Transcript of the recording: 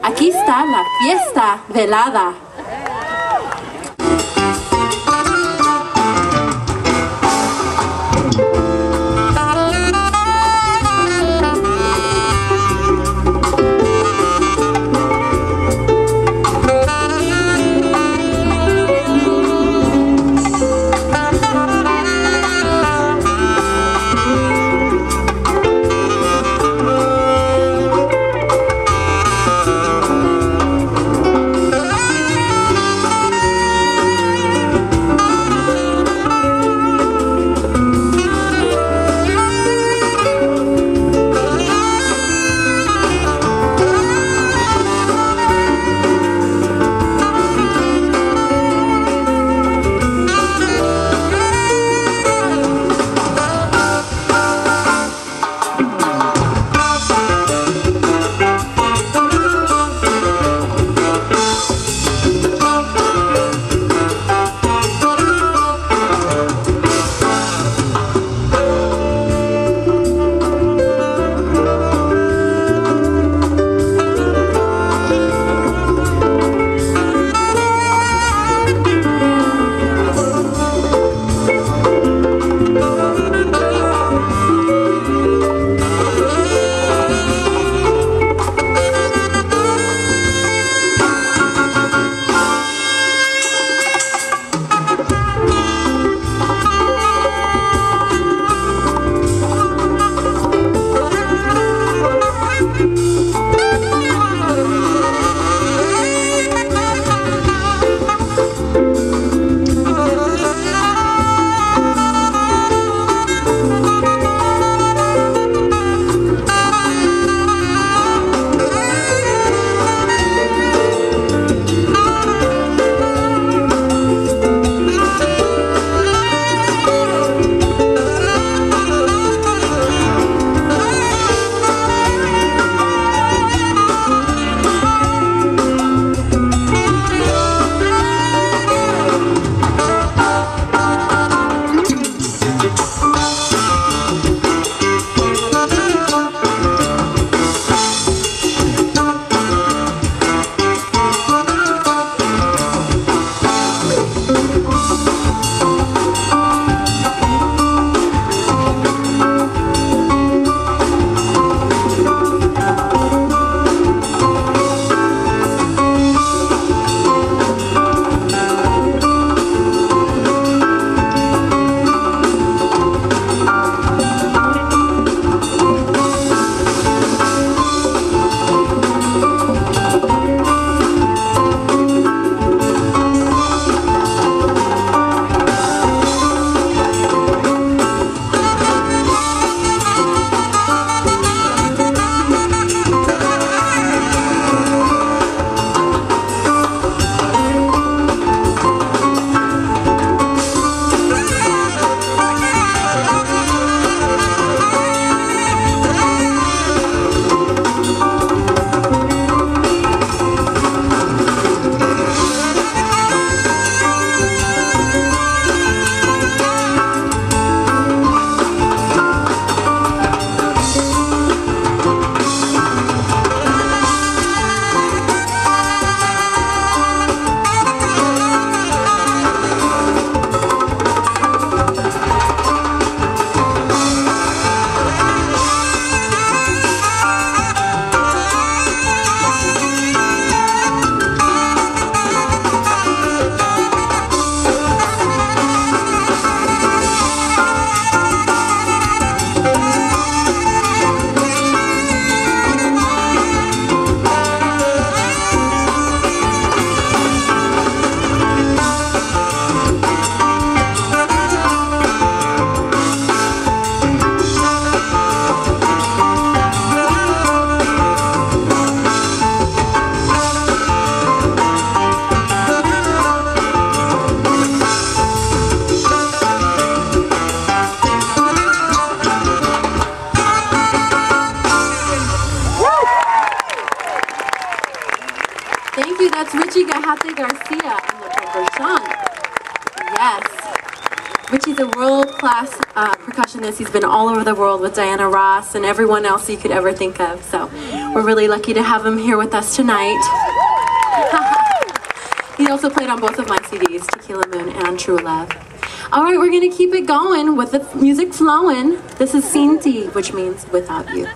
Aquí está la fiesta velada. Thank you. That's Richie Gajate Garcia in the percussion. Yes. Richie's a world-class percussionist. He's been all over the world with Diana Ross and everyone else you could ever think of. So we're really lucky to have him here with us tonight. He also played on both of my CDs, Tequila Moon and True Love. All right, we're gonna keep it going with the music flowing. This is Sin Ti, which means without you.